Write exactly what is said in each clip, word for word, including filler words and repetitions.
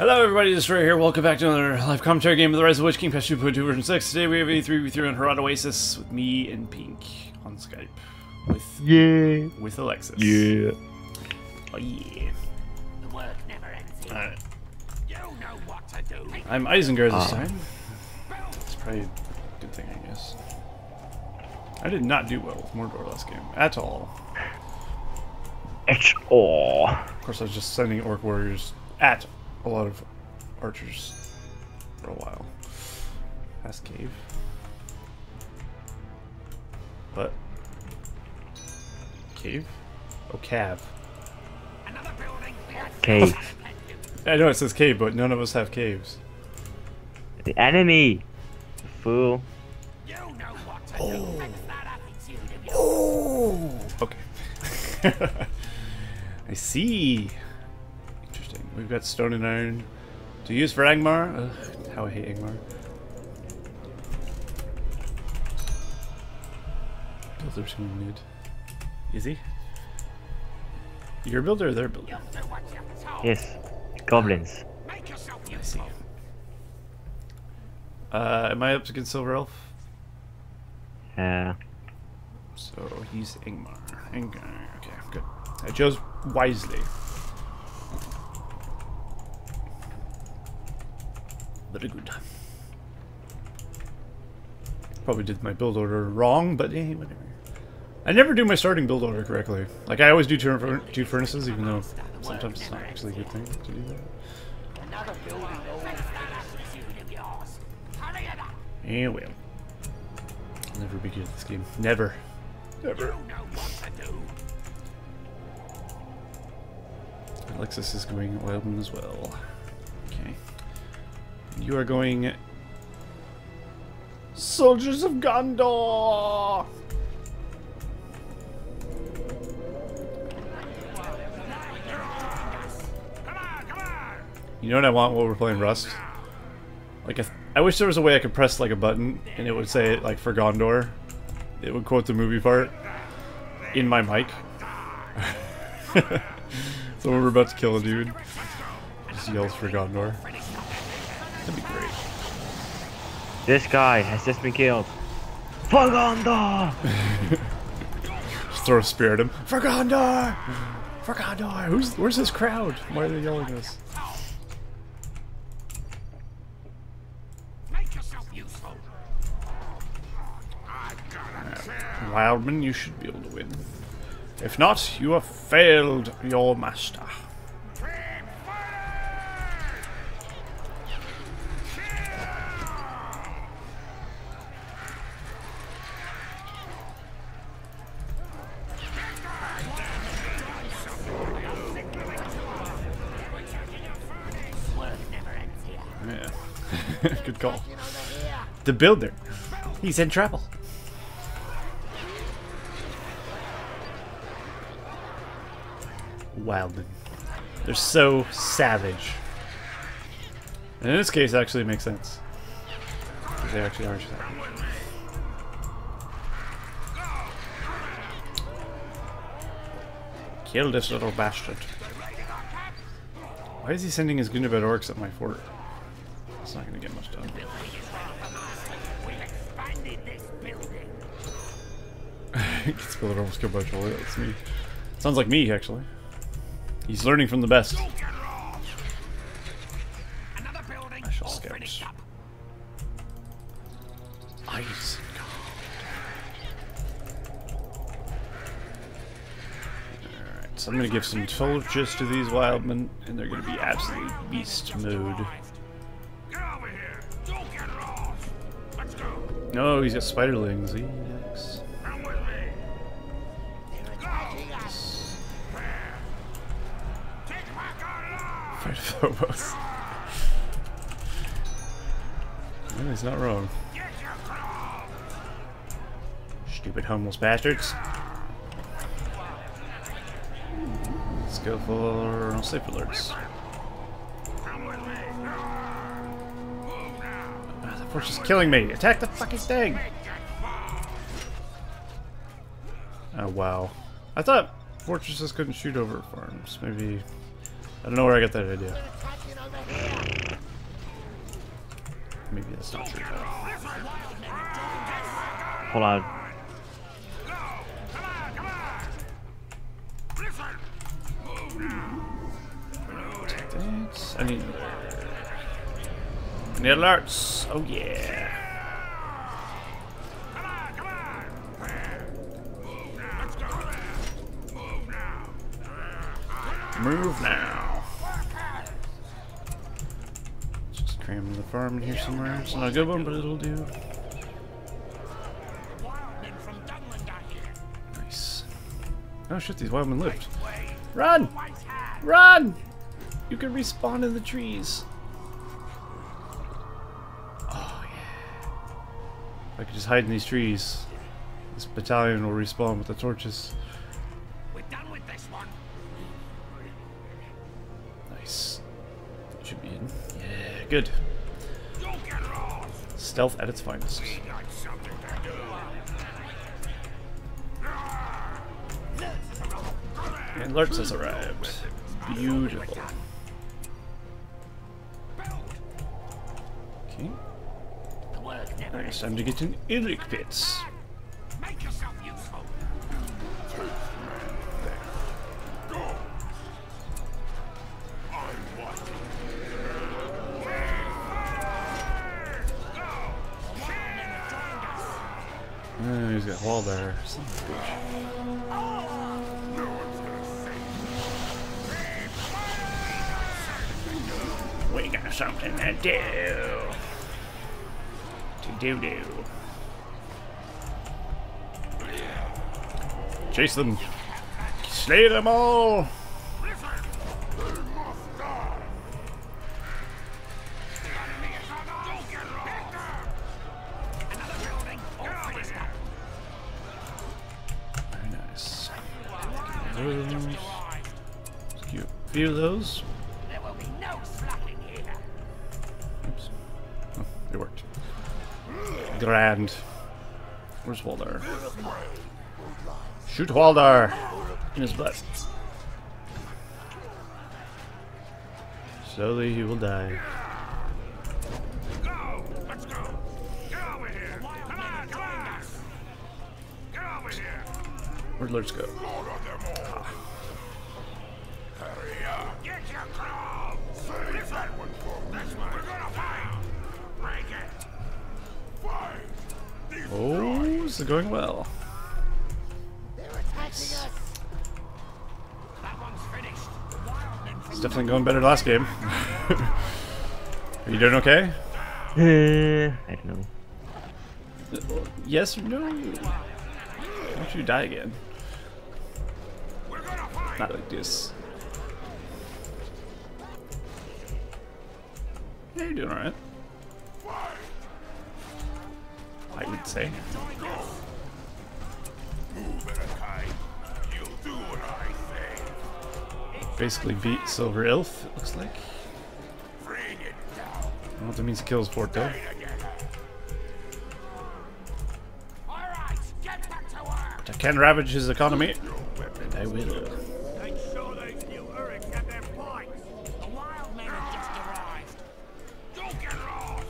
Hello everybody, this is Ray here. Welcome back to another live commentary game of The Rise of the Witch King, patch two point two version six. Today we have a three v three on Harad Oasis with me and Pink on Skype. With Yeah. with Alexis. Yeah. Oh yeah. The work never ends here. Alright. You know what to do. I'm Isengard this Ah. time. It's probably a good thing, I guess. I did not do well with Mordor last game. At all. It's all. Of course I was just sending Orc Warriors at a lot of archers for a while. Past cave. What? Cave? Oh, cave. Another building. Cave. I know it says cave, but none of us have caves. The enemy. Fool. You know what to do. Fix that attitude of yours. Oh! Okay. I see. Interesting. We've got stone and iron to use for Angmar. Ugh, how I hate Angmar. Builder's going mid. Is he? Your builder or their builder? You'll do what you're told. Yes. Goblins. Make yourself I see. useful. Uh, am I up against Silver Elf? Uh, So he's Ingmar. Ingmar. Okay, good. I chose wisely. Very good. Probably did my build order wrong, but eh, whatever. I never do my starting build order correctly. Like, I always do two, two furnaces, even though sometimes it's not actually a good thing to do that. Another building. Fix that attitude of yours. Hurry it up. Yeah, well. I'll never be good at this game. Never. Never. You know what to do. Alexis is going Wildman as well. Okay. You are going Soldiers of Gondor! Come on, come on. You know what I want while we're playing Rust? Like, a th I wish there was a way I could press like a button and it would say, like, for Gondor. It would quote the movie part in my mic. So when we're about to kill a dude, just yells for Gondor. That'd be great. this guy has just been killed. For Gondor! Just throw a spear at him. For Gondor! For Gondor! Who's, where's this crowd? Why are they yelling this? Make yourself useful. I've got a chair. Wildman, you should be able to win. If not, you have failed your master. Work never ends here. Yeah. Good call. The builder. He's in trouble. Wildman. They're so savage. And in this case, it actually makes sense. Because they actually are savage. Kill this little bastard. Why is he sending his Gundabad orcs at my fort? It's not going to get much done. We've expanded this building. Gets builder almost killed by a troll. That's me. Sounds like me, actually. He's learning from the best. Don't get lost. Another building. I shall all scout. finished up. Ice. Alright, so I'm going to give some torches to these wildmen, and they're going to be absolute beast mode. Get over here. Don't get lost. Let's go. No, he's got spiderlings. Yikes. Come with me. Go. Take back our lives. Fight Phobos. Well, he's not wrong. Get your claw. Stupid homeless bastards. Let's go for safe alerts. Come with me. Move now. Ah, the force is killing me. Attack the fucking thing. Make that fall. Oh wow. I thought fortresses couldn't shoot over farms. Maybe I don't know where I got that idea. Maybe that's not true. Hold on. Thanks. I need another. I need alerts. Oh yeah. Move now. Just cram the farm in here somewhere. It's not a good one, but it'll do. Nice. Oh shit, these wildmen lived. Run! Run! You can respawn in the trees. Oh yeah. If I could just hide in these trees, this battalion will respawn with the torches. We're done with this one. Nice. That should be in. Yeah, good. Don't get lost. Stealth at its finest. We got something to do. And alerts has arrived. Beautiful. Okay. Now it's time to get in Illic pits. Make yourself useful. Uh, he's got wall there. Son of a bitch. We got something to do. To do do. Chase them. Slay them all. Very nice. Those. Cute. Few of those. There will be no slacking here. Oops. Oh, it worked. Grand. Where's Waldar? Shoot Waldar in his butt. Slowly he will die. Go! Let's go! Get over here! Come on, come on! Get over here! Where'd Lurch go? Ah. Hurry up! Get your claw! Save that one for this one! We're gonna fight! Break it! Fight! Oh, this is going well. That one's finished. It's definitely going better than last game. Are you doing okay? Uh, I don't know. Yes or no? Why don't you die again? We're gonna fight! Not like this. Yeah, you're doing alright. I would say. Move at a time. You'll do what I say. Basically beat Silver Elf, it looks like. Bring it down. I don't know what that means to kill his fort though. All right, get back to work. I can ravage his economy. And I will. Make sure those few Uruk have their points. The wild men have just arrived. Don't get lost.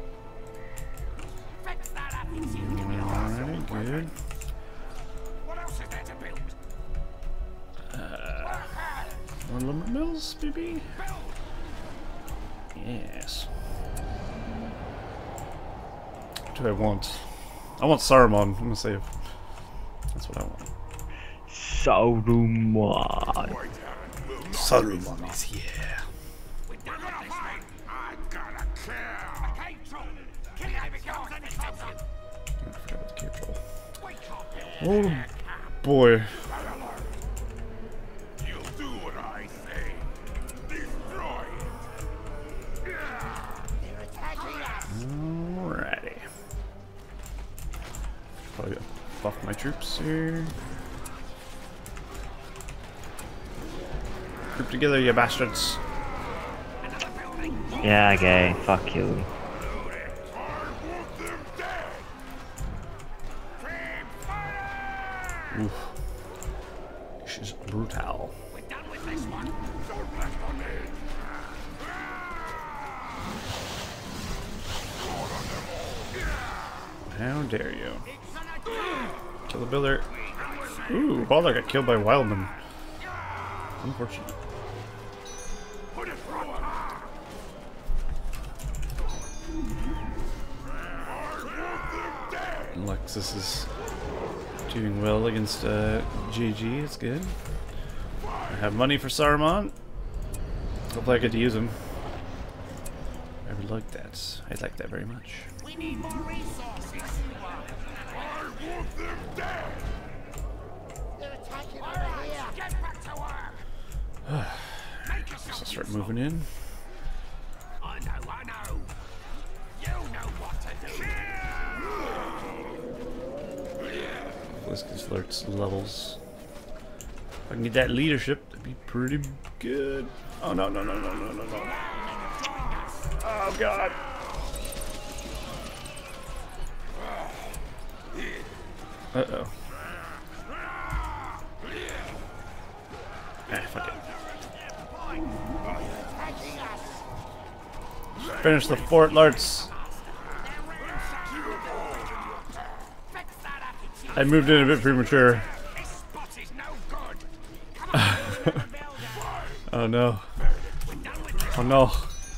Fix that up and see you can be Alright, good. What else is there to build? Uh, more lumber mills, maybe? Yes. What do I want? I want Saruman. I'm gonna save. That's what I want. Saruman. Saruman is here. We're gonna fight. I gotta kill. Okay, true. Kill it if it comes any closer. I forgot about the cave troll. We can't build. Oh boy. You'll do what I say. Destroy it. They're attacking us. Alrighty. Probably gonna buff my troops here. Group together, you bastards. Yeah, okay. Fuck you. Oof. This is brutal. We're done with this one. Don't let one How dare you? Kill the builder. Ooh, Baldur got killed by Wildman. Unfortunate. Lexus is doing well against uh, G G. It's good. I have money for Saruman. Hopefully I get to use him. I would like that. I'd like that very much. We need more resources. I want them dead. They're attacking over here. Get back to work. Make So yourself I'll start useful. moving in. I know, I know. You know what to do. Let's get flirts levels. If I can get that leadership, that'd be pretty good. Oh no no no no no no no! Oh god! Uh oh. Ah, fuck it. Finish the fort, Larts. I moved in a bit premature. This spot is no good. Come on, Oh no. we're done with this. Oh no.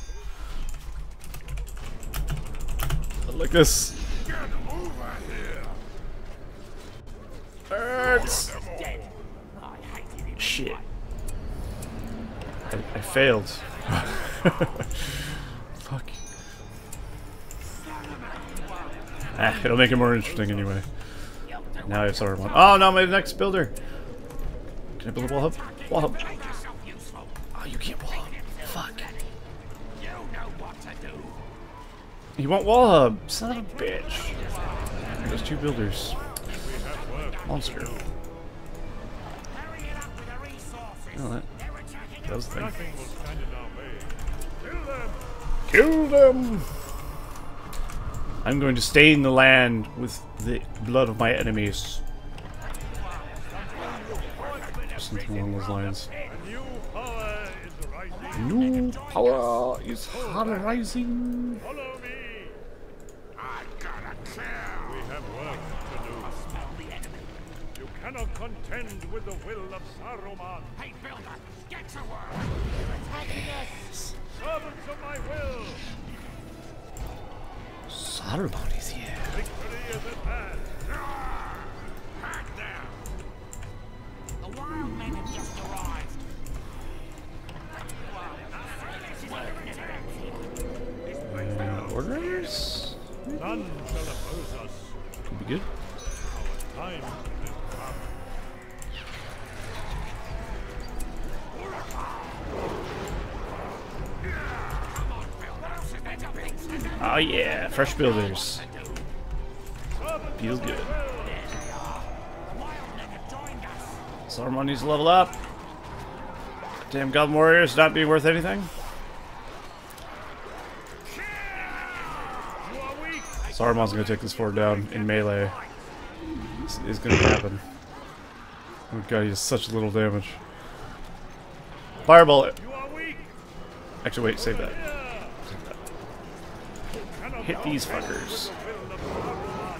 Like this. Get over here. Hurts. Dead. I hated him. Shit. I, I failed. Fuck. Ah, it'll make it more interesting anyway. Now I have Saruman. Oh no, my next builder. Can I build a wall hub? Wall hub. Make yourself useful. Oh, you can't wall hub. Fuck. You know what to do. He won't wall hub. Son of a bitch. There's two builders. Monster. Hurry it up with the resources. Oh, that, They're attacking that was the thing. Nothing will stand in our way. Kill Kill them! them! I'm going to stain the land with the blood of my enemies. Something along those lines. A new power is rising. New power is rising. Follow me. I gotta kill. We have work to do. You cannot contend with the will of Saruman. Hey, builder, get to work. They're attacking us. Servants of my will. Saruman is here. Victory is at hand. Back down. The wild men have just arrived. Uh, orders? None shall oppose us. Could be good. Time is come. Oh yeah, fresh builders. Feel good. Saruman needs to level up. Damn Goblin Warriors not being worth anything. Saruman's gonna take this fort down in melee. This is gonna happen. Oh god, he has such little damage. Fireball it. You are weak. Actually, wait, save that. Here. Save that. Cannot Hit these fuckers. will of Saruman.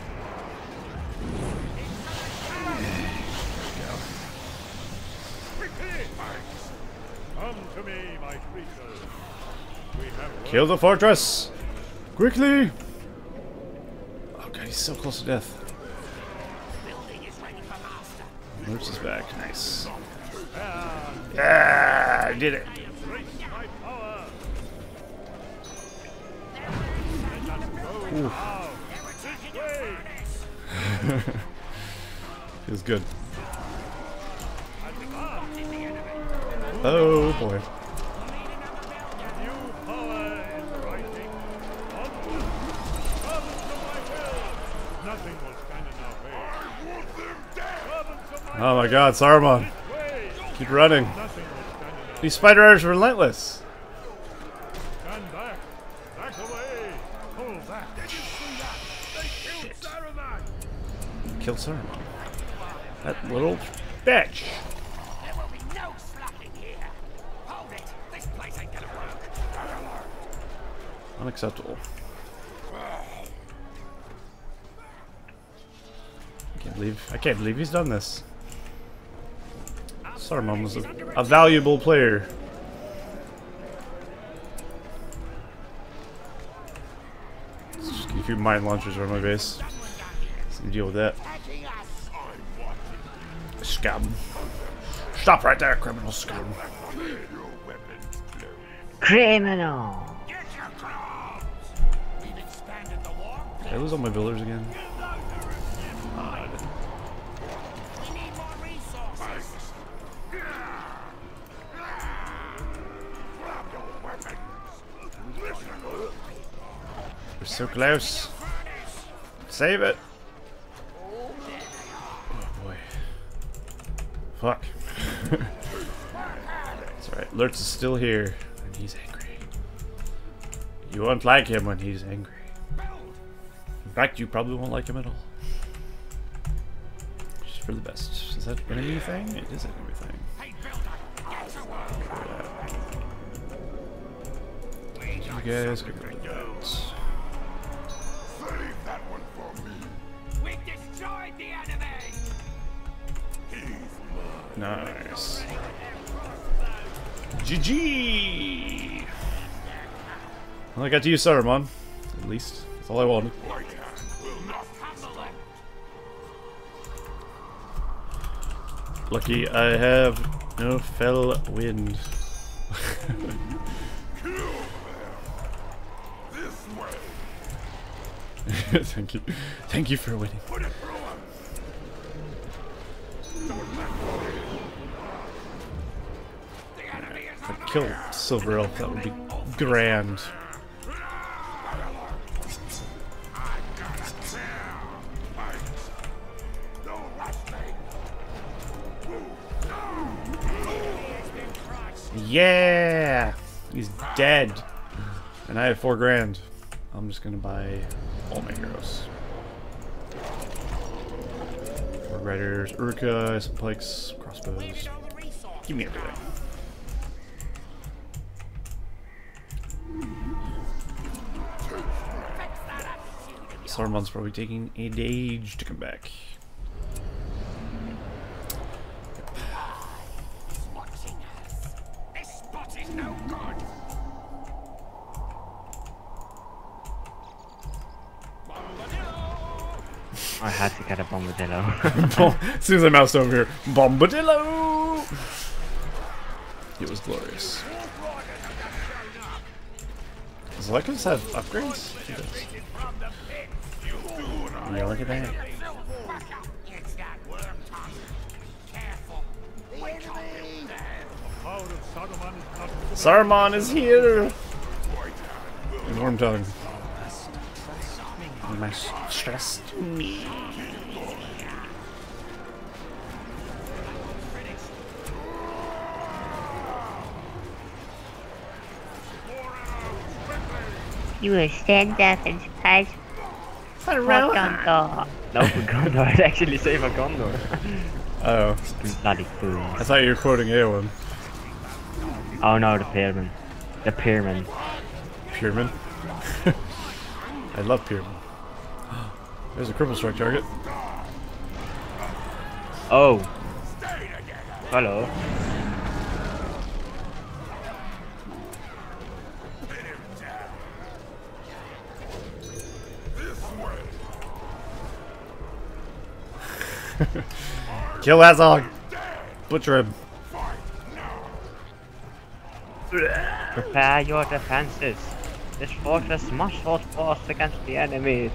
Quickly. Come to me, my creatures. We have work. Kill the fortress! Quickly! Oh god, he's so close to death. Lurch is back. Nice. Yeah, I did it. Embrace my power. Ooh. Now, this way. Feels good. Advance. Oh boy. New power is rising. Onward. Servants of my will. Nothing will stand in our way. Servants of my Oh my god, Saruman. way. Keep running. Nothing will stand in our These spider riders are relentless. Stand back. Back away. Pull back. Did you see that? They killed Saruman. Kill Saruman. That little bitch. There will be no slacking here. Hold it. This Unacceptable. I can't believe I can't believe he's done this. Saruman was a, a valuable player. Let's just get a few mine launchers around my base. Let's deal with that. Scum. Stop right there, criminal scum. Criminal. Did I lose all my builders again? We're so close. Save it. Oh boy. Fuck. It's alright. Lurtz is still here, and he's angry. You won't like him when he's angry. In fact, you probably won't like him at all. Just for the best. Is that an enemy thing? It is an enemy thing. You guys can go to that. Save that one for me. We destroyed the enemy. Nice. G G! Well, I got to use Saruman. At least. That's all I wanted. White hand will not handle it. Lucky I have no fell wind. This way. Thank you. Thank you for winning. Put it through him. If I killed Silver Elf, that would be grand. Yeah! He's dead. And I have four grand. I'm just gonna buy all my heroes. Four riders, Urka, some pikes, crossbows. Give me everything. Saruman's probably taking a age to come back. This spot is no good. I had to get a bombardillo. As soon as I moused over here, Bombadillo! It was glorious. Does Lycos have upgrades? He does. Yeah, look at that. It's that worm tongue. Careful. The power of Saruman is not Saruman is here! And Worm Tongue. You must trust me. You will stand up and fight for Gondor. No, for Gondor. I'd actually say for Gondor. Oh. Bloody fools. I thought you were quoting Eowyn. Oh no, the Pyramid. The Pyramid. Pierman. I love Pierman. There's a cripple strike target. Oh. Hello. Kill Azog! Butcher him. Prepare your defenses. This fortress must hold forth against the enemy.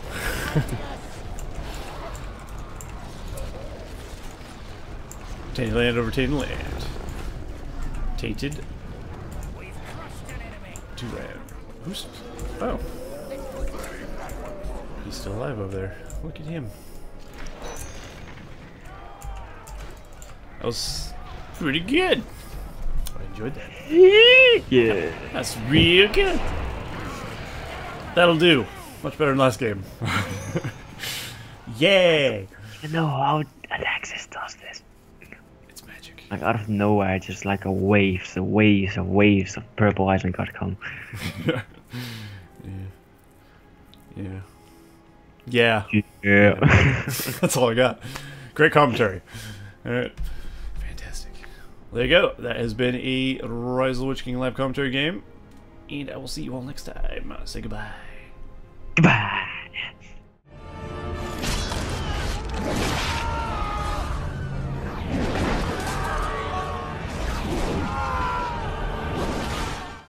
Tainted land over tainted land. Tainted. To land. Who's. Oh. He's still alive over there. Look at him. That was pretty good. I enjoyed that. Yeah. That's real good. That'll do. Much better than last game. Yay! You know how Alexis does this? It's magic. Like out of nowhere, just like a waves, a waves, of waves of purple Isengard come. Yeah. Yeah. Yeah. Yeah. That's all I got. Great commentary. Alright. Fantastic. There you go. That has been a Rise of the Witch King live commentary game. And I will see you all next time. Say goodbye. Goodbye.